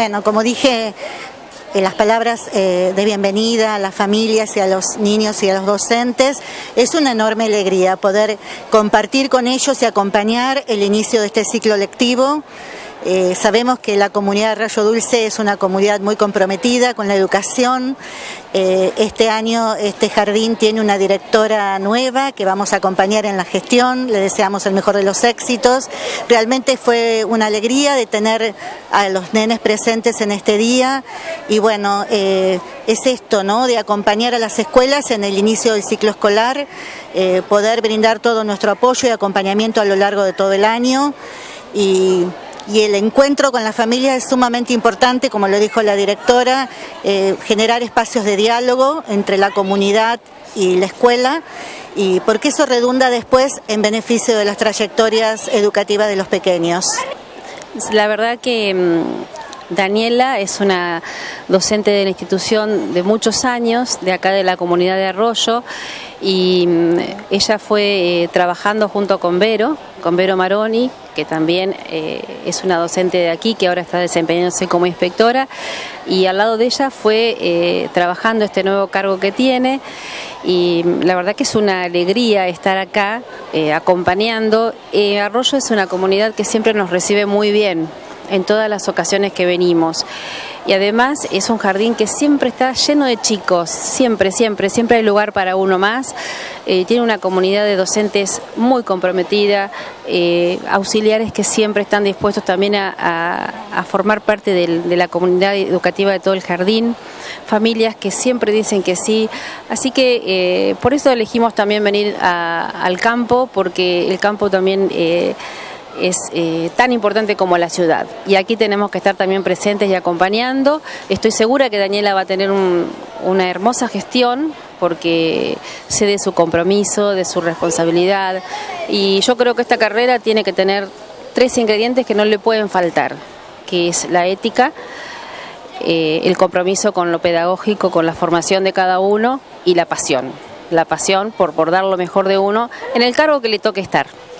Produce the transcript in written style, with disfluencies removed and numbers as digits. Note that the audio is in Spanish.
Bueno, como dije, las palabras de bienvenida a las familias y a los niños y a los docentes, es una enorme alegría poder compartir con ellos y acompañar el inicio de este ciclo lectivo. Sabemos que la comunidad de Arroyo Dulce es una comunidad muy comprometida con la educación. Este año este jardín tiene una directora nueva que vamos a acompañar en la gestión, le deseamos el mejor de los éxitos. Realmente fue una alegría de tener a los nenes presentes en este día y bueno, es esto, ¿no?, de acompañar a las escuelas en el inicio del ciclo escolar, poder brindar todo nuestro apoyo y acompañamiento a lo largo de todo el año y el encuentro con la familia es sumamente importante, como lo dijo la directora, generar espacios de diálogo entre la comunidad y la escuela, y porque eso redunda después en beneficio de las trayectorias educativas de los pequeños. La verdad que Daniela es una docente de la institución de muchos años, de acá de la comunidad de Arroyo, y ella fue trabajando junto con Vero Maroni, que también es una docente de aquí, que ahora está desempeñándose como inspectora, y al lado de ella fue trabajando este nuevo cargo que tiene, y la verdad que es una alegría estar acá acompañando. Arroyo es una comunidad que siempre nos recibe muy bien en todas las ocasiones que venimos, y además es un jardín que siempre está lleno de chicos, siempre hay lugar para uno más. Tiene una comunidad de docentes muy comprometida, auxiliares que siempre están dispuestos también a formar parte de la comunidad educativa de todo el jardín, familias que siempre dicen que sí, así que por eso elegimos también venir al campo, porque el campo también es tan importante como la ciudad, y aquí tenemos que estar también presentes y acompañando. Estoy segura que Daniela va a tener una hermosa gestión, porque sé de su compromiso, de su responsabilidad, y yo creo que esta carrera tiene que tener 3 ingredientes que no le pueden faltar, que es la ética, el compromiso con lo pedagógico, con la formación de cada uno, y la pasión por dar lo mejor de uno en el cargo que le toque estar.